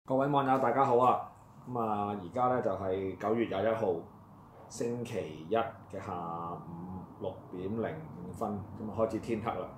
各位網友大家好啊！而家咧就係9月21號星期一嘅下午6點05分，開始天黑啦。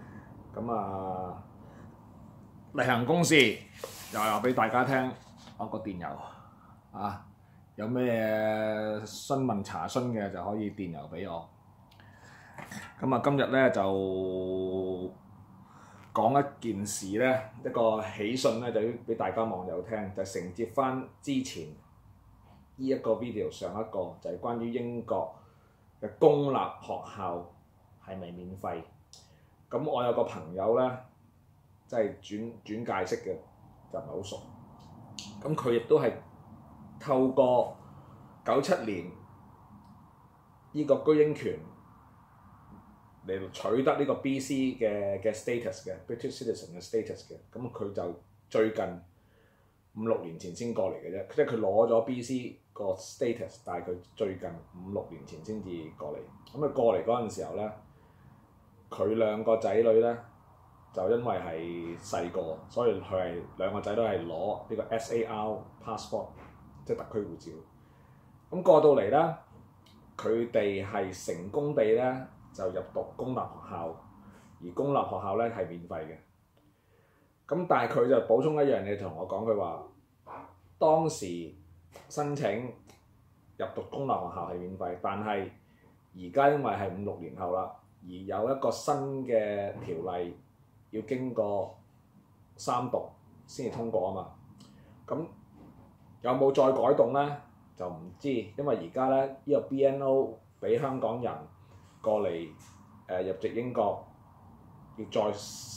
例行公事又話俾大家聽，我個電郵啊，有咩詢問查詢嘅就可以電郵俾我。今日咧就講一件事咧，一個喜訊咧，就要俾大家網友聽，就承接翻之前呢一個 video 上一個，就係關於英國嘅公立學校係咪免費？咁我有個朋友咧，即係轉介識嘅，就唔係好熟。咁佢亦都係透過97年呢個居英權嚟取得呢個 BC 嘅 status 嘅 British citizen 嘅 status 嘅，咁佢就最近5-6年前先過嚟嘅啫，即係佢攞咗 BC 個 status，但係佢最近5-6年前先至過嚟。咁佢過嚟嗰陣時候咧，佢兩個仔女咧就因為係細個，所以佢係兩個仔都係攞呢個 SAR passport， 即係特區護照。咁過到嚟咧，佢哋係成功地咧就入讀公立學校，而公立學校咧係免費嘅。咁但係佢就補充一樣嘢同我講，佢話當時申請入讀公立學校係免費，但係而家因為係5-6年後啦，而有一個新嘅條例要經過3讀先至通過啊嘛。咁有冇再改動咧？就唔知，因為而家咧呢個 BNO 俾香港人過嚟入籍英國，要再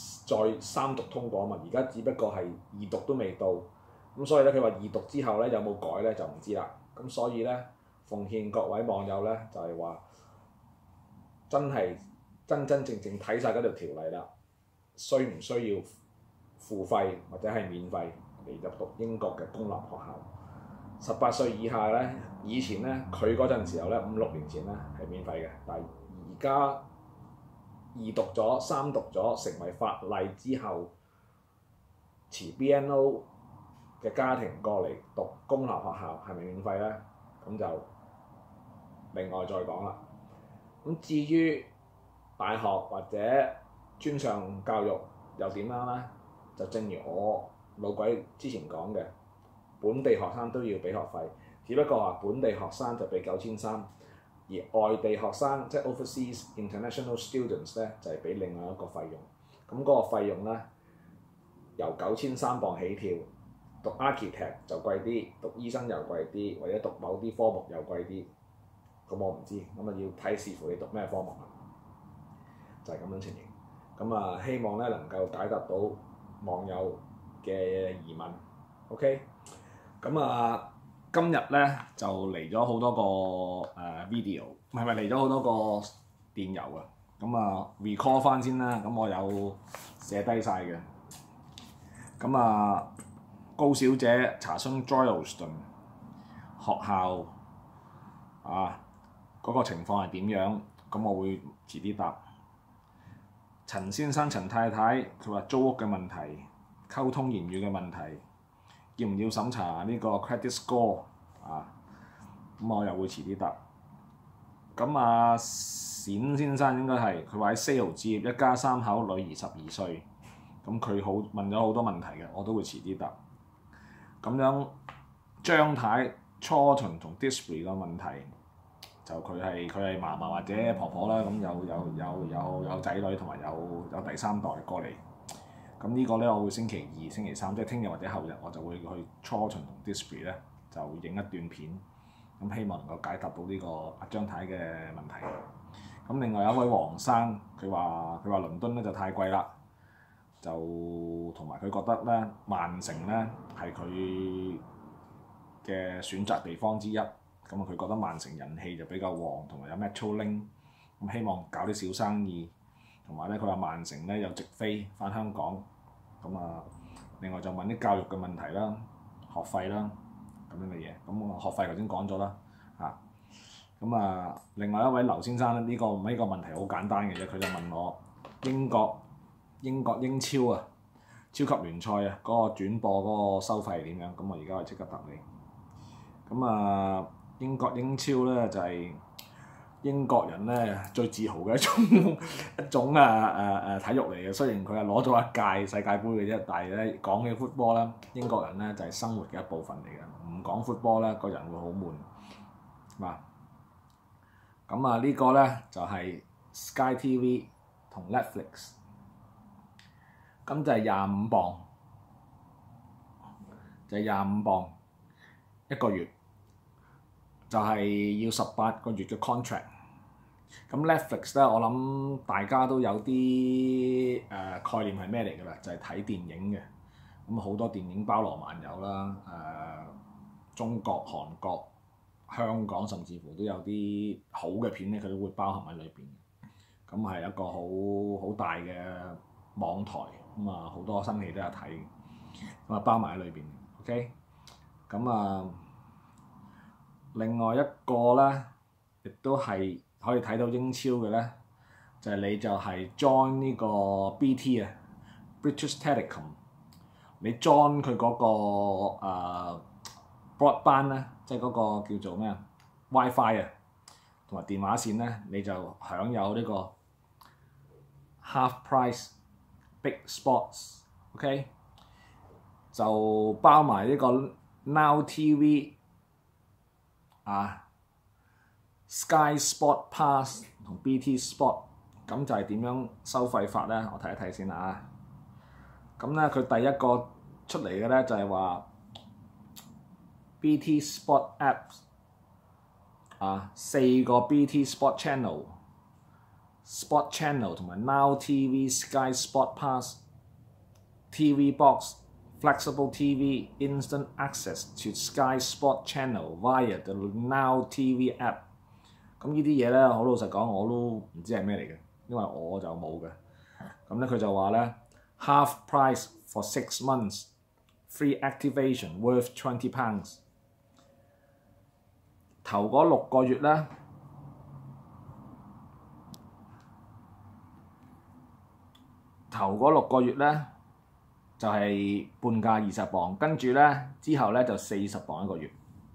3讀通過啊嘛。而家只不過係2讀都未到，咁所以咧佢話2讀之後咧有冇改咧就唔知啦。咁所以咧奉勸各位網友咧就係話，真正睇晒嗰條條例啦，需唔需要付費或者係免費嚟入讀英國嘅公立學校？18歲以下咧，以前咧佢嗰陣時候咧5-6年前咧係免費嘅，但係而家2讀咗3讀咗成為法例之後，持 BNO 嘅家庭過嚟讀公立學校係咪免費咧？咁就另外再講啦。咁至於大學或者專上教育又點樣咧？就正如我老鬼之前講嘅，本地學生都要俾學費，只不過話本地學生就俾9300，而外地學生即係 overseas international students 咧就係俾另外一個費用。咁嗰個費用咧由9300起跳，讀 architect 就貴啲，讀醫生又貴啲，或者讀某啲科目又貴啲。咁我唔知，咁要睇視乎你讀咩科目啦，就係咁樣情形。希望咧能夠解答到網友嘅疑問。OK，今日咧就嚟咗好多個video，唔係嚟咗好多個電郵啊。recall 翻先啦，我有寫低晒嘅。高小姐查詢 Droylsden 學校嗰個情況係點樣？我會遲啲答。陳先生、陳太太佢話租屋嘅問題、溝通言語嘅問題，要唔要審查呢個 credit score 我又會遲啲答。冼先生應該係佢話喺 sale 置業，一家3口，女兒12歲。佢問咗好多問題嘅，我都會遲啲答。張太 Chawton 同 Didsbury 個問題，就佢係嫲嫲或者婆婆啦，有仔女同埋有第3代過嚟。呢個咧我會星期2、星期3，即係聽日或者後日，我就會去 Chawton 同 Didsbury 咧就影一段片，希望能夠解答到呢個阿張太嘅問題。另外有一位黃生，佢話倫敦咧就太貴啦，就同埋佢覺得咧曼城咧係佢嘅選擇地方之一。佢覺得曼城人氣就比較旺，同埋有 Metrolink，希望搞啲小生意。同埋咧，佢話曼城咧有直飛翻香港。另外就問啲教育嘅問題啦、學費啦咁樣嘅嘢。學費頭先講咗啦。另外一位劉先生咧，呢個問題好簡單嘅啫，佢就問我英國英超超級聯賽啊，嗰個轉播嗰個收費係點樣？咁我而家可以即刻答你。咁啊，英超咧就係英國人咧最自豪嘅一種體育嚟嘅。雖然佢係攞咗一屆世界盃嘅啫，但係咧講起 football 咧，英國人咧就係生活嘅一部分嚟嘅。唔講 football 咧，個人會好悶，係嘛？咁啊呢個咧就係 Sky TV 同 Netflix， 咁就係25磅，就係25磅一個月，就係要18個月嘅 contract。咁 Netflix 咧，我諗大家都有啲概念係咩嚟㗎啦，就係睇電影嘅。咁好多電影包羅萬有啦，中國、韓國、香港甚至乎都有啲好嘅片咧，佢都會包含喺裏邊。咁係一個好大嘅網台，咁啊好多新戲都有睇，咁啊包埋喺裏邊。OK， 咁啊另外一個咧，亦都係可以睇到英超嘅咧，就係 join 呢個 BT 啊 ，British Telecom， 你 join 佢嗰個broadband 咧，即係嗰個叫做咩啊 WiFi 啊，同埋電話線咧，你就享有呢個 half price big spots，OK， 就包埋呢個 Now TV 啊 Sky Sport Pass 同 BT Sport， 咁就係點樣收費法咧？我睇一睇先啊。咁咧佢第一個出嚟嘅咧就係話 BT Sport Apps 啊，4個 BT Sport Channel、Sport Channel 同埋 Now TV、Sky Sport Pass、TV Box、Flexible TV、Instant Access to Sky Sport Channel via the Now TV App。咁呢啲嘢咧，好老實講，我都唔知係咩嚟嘅，因為我就冇嘅。咁咧佢就話咧 half price for 6 months free activation worth £20。頭嗰6個月咧，就係半價20磅，跟住咧之後咧就40磅一個月。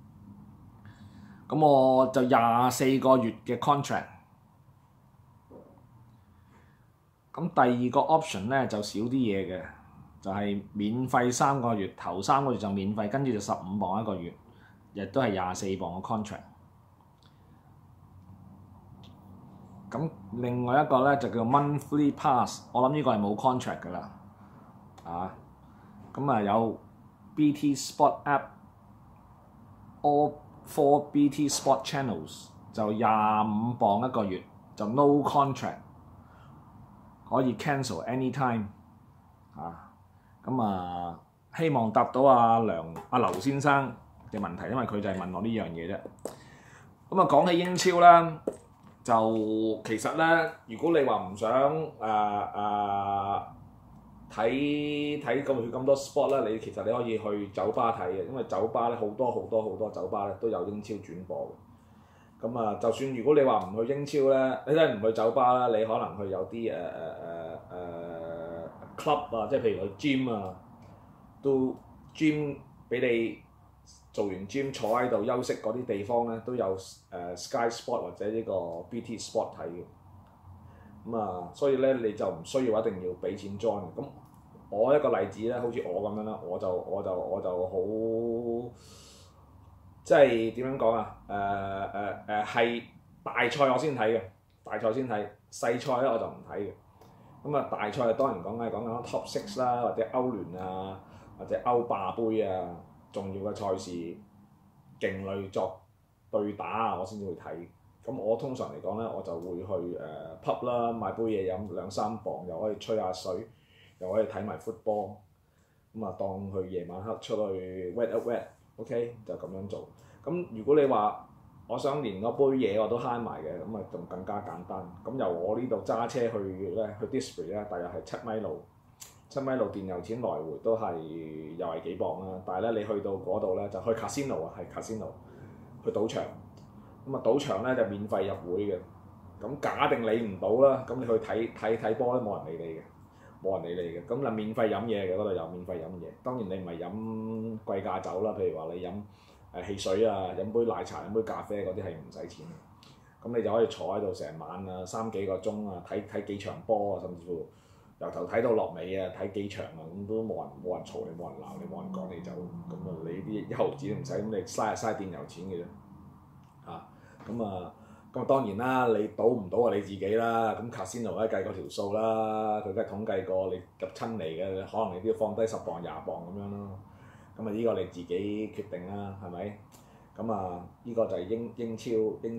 咁我就24個月嘅 contract。咁第二個 option 咧就少啲嘢嘅，就係免費3個月，頭3個月就免費，跟住就15磅一個月，亦都係24磅嘅 contract。咁另外一個咧就叫 monthly pass， 我諗呢個係冇 contract 㗎啦，咁啊有 BT Sport App，all 4 BT Sport Channels 就25磅一個月，就 no contract， 可以 cancel anytime 咁希望答到阿劉先生嘅問題，因為佢就係問我呢樣嘢啫。咁講起英超啦，就其實咧，如果你話唔想睇咁多 sport 咧，其實你可以去酒吧睇嘅，因為酒吧咧好多酒吧咧都有英超轉播嘅。咁就算如果你話唔去英超咧，你真係唔去酒吧啦，你可能去有啲club 啊，即係譬如去 gym 啊，都 gym 俾你做完 gym 坐喺度休息嗰啲地方咧，都有Sky Sport 或者呢個 BT Sport 睇嘅。所以咧你就唔需要一定要俾錢 join。咁我一個例子咧，好似我咁樣啦，我就好即係點樣講啊？係大賽我先睇嘅，細賽咧我就唔睇嘅。大賽當然講緊 Top 6啦，或者歐聯啊，或者歐霸杯啊，重要嘅賽事勁旅作對打啊，我先至會睇。咁我通常嚟講咧，我就會去pub 啦，買杯嘢飲2-3磅，又可以吹下水，又可以睇埋 football。當佢夜晚黑出去 wet up wet，OK 就咁樣做。咁如果你話我想連嗰杯嘢我都慳埋嘅，咁仲更加簡單。咁由我呢度揸車去 District 咧，大約係7米路電油錢來回都係又係幾磅啦。但係咧你去到嗰度咧就去 casino 啊，係 casino 去賭場。賭場咧就免費入會嘅。咁假定理唔到啦，咁你去睇波咧冇人理你嘅。 冇人理你嘅。咁嗱，免費飲嘢嘅嗰度有免費飲嘢，當然你唔係飲貴價酒啦，譬如話你飲汽水啊，飲杯奶茶、飲杯咖啡嗰啲係唔使錢嘅。咁你就可以坐喺度成晚啊，3幾個鐘啊，睇幾場波啊，甚至乎由頭睇到落尾啊，睇幾場啊，咁都冇人嘈你，冇人鬧你，冇人趕你走，咁啊你啲1毫子都唔使，咁你嘥電油錢嘅啫。咁當然啦，你賭唔賭啊你自己啦。咁 casino 咧計過條數啦，佢梗係統計過你入親嚟嘅，可能你都要放低10磅20磅咁樣咯。咁啊呢個你自己決定啦，係咪？咁啊呢個就係英超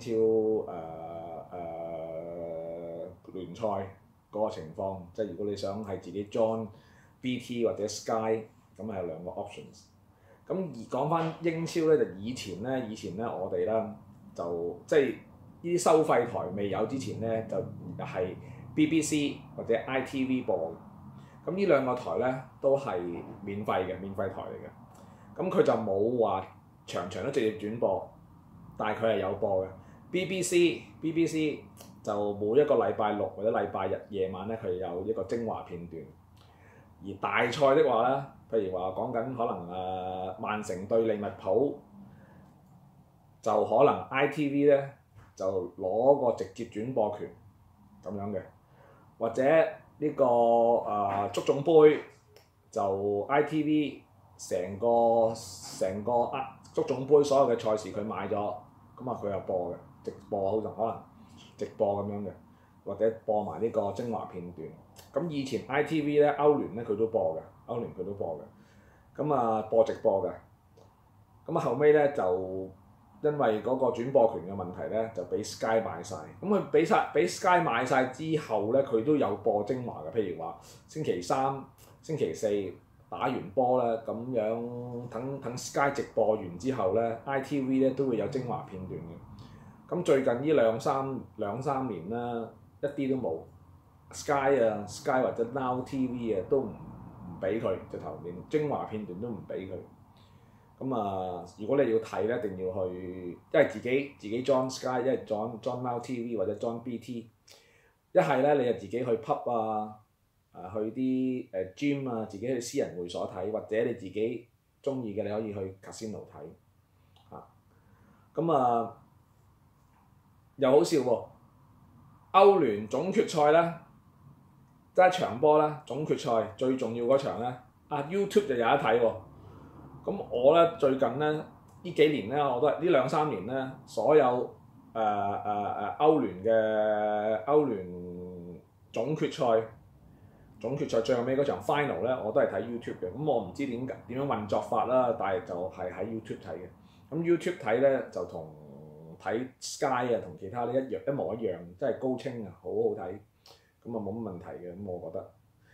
聯賽嗰個情況，即係如果你想係自己 join BT 或者 Sky，咁係有2個 options。咁而講翻英超咧，就以前咧我哋咧就即係呢啲收費台未有之前咧，就係 BBC 或者 ITV 播嘅。咁呢2個台咧都係免費台嚟嘅。咁佢就冇話場都直接轉播，但係佢係有播嘅。BBC 就每一個禮拜6或者禮拜日夜晚咧，佢有一個精華片段。而大賽的話咧，譬如話講緊可能曼城對利物浦，就可能 ITV 咧就攞個直接轉播權咁樣嘅，或者呢個足總杯就 ITV 成個足總杯所有嘅賽事佢買咗，咁啊佢又播嘅直播，好似可能直播咁樣嘅，或者播埋呢個精華片段。咁以前 ITV 咧歐聯咧佢都播嘅，咁啊播直播嘅。咁啊後尾咧就因為嗰個轉播權嘅問題咧，就俾 Sky 買晒。咁佢俾 Sky 買晒之後咧，佢都有播精華嘅。譬如話星期3、星期4打完波咧，咁樣等 Sky 直播完之後咧 ，ITV 咧都會有精華片段嘅。咁最近呢兩三年啦，一啲都冇 Sky 或者 Now TV 啊，都唔俾佢，直頭連精華片段都唔俾佢。咁如果你要睇咧，一定要去，一係自己 join Sky，一係 join Now TV 或者 join BT。一係咧，你就自己去 pub 去啲gym 啊，自己去私人會所睇，或者你自己中意嘅，你可以去 casino 睇。咁又好笑喎！歐聯總決賽咧，即係一場波咧，總決賽最重要嗰場咧，YouTube 就有得睇喎。咁我咧最近咧呢幾年咧，我都係呢2-3年咧，所有歐聯總決賽最後尾嗰場 final 咧，我都係睇 YouTube 嘅。咁我唔知點樣運作法啦，但係就係喺 YouTube 睇嘅。咁 YouTube 睇咧就同睇 Sky 啊，同其他咧一模一樣，即係高清啊，好好睇。咁冇乜問題嘅，咁我覺得。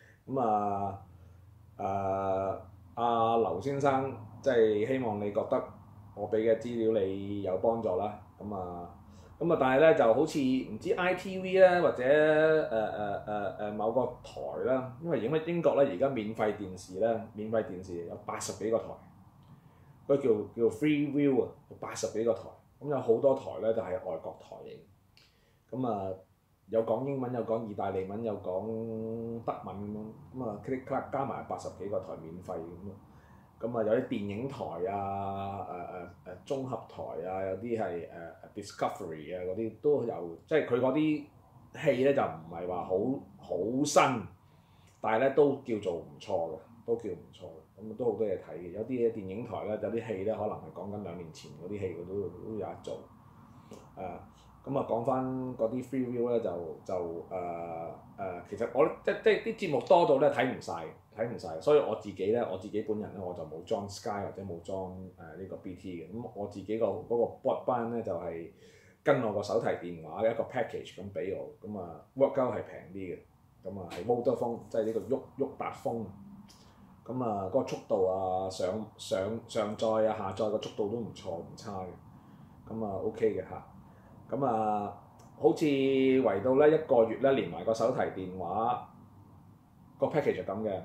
咁劉先生，即係希望你覺得我俾嘅資料你有幫助啦。但係咧就好似唔知 ITV 咧或者某個台啦，因為英國咧而家免費電視有80幾個台，嗰叫 Freeview 啊，80幾個台，咁有好多台咧就係外國台嚟嘅。咁有講英文，有講意大利文，有講德文咁樣，click 加埋80幾個台免費咁咯。有啲電影台啊，綜合台啊，有啲係Discovery 啊嗰啲都有，即係佢嗰啲戲咧就唔係話好新，但係咧都叫做唔錯嘅，咁都好多嘢睇嘅。有啲電影台咧，有啲戲咧可能係講緊2年前嗰啲戲，佢都有得做。講翻嗰啲 Freeview 咧其實我即係啲節目多到咧睇唔晒，所以我自己本人咧我就冇 join Sky 或者冇 join 呢個 BT 嘅。咁我自己嗰個 broadband 咧就係跟我個手提電話嘅一個 package 咁俾我，work out 係平啲嘅，係 Vodafone 即係呢個沃達豐。嗰個速度啊，上載啊下載個速度都唔差嘅，OK 嘅嚇。好似圍到咧1個月咧，連埋個手提電話個 package 係咁嘅。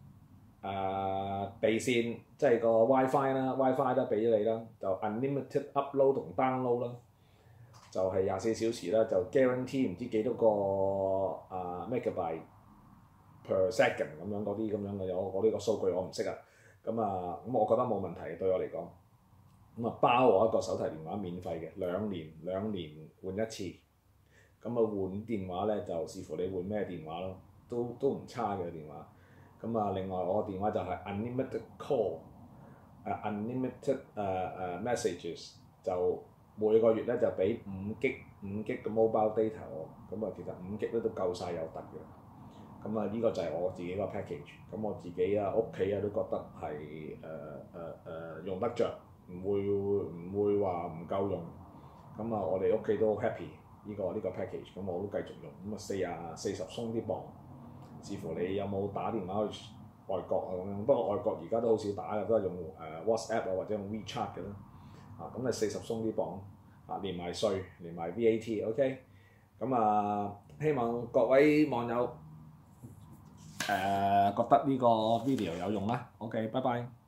地線即係個 WiFi 啦，WiFi 都俾咗你啦，就 unlimited upload 同 download 啦，就係24小時啦，就 guarantee 唔知幾多個megabyte per second 咁樣嗰啲咁樣嘅，我呢個數據我唔識啊。咁我覺得冇問題對我嚟講。咁包我一個手提電話免費嘅2年換一次。咁換電話咧就視乎你換咩電話咯，都唔差嘅電話。另外我個電話就係 unlimited call，unlimited messages， 就每個月咧就俾5 G 嘅 mobile data 我。其實5 G 都夠晒有得嘅。呢個就係我自己個 package。我自己屋企都覺得係用得着，唔會話唔夠用。我哋屋企都 happy 呢個 package，我都繼續用。40鬆啲磅，視乎你有冇打電話去外國啊咁樣。不過外國而家都好少打嘅，都係用WhatsApp 或者用 WeChat 嘅啦。40鬆啲磅連埋稅，連埋 VAT，OK。希望各位網友覺得呢個 video 有用啦。OK，拜拜。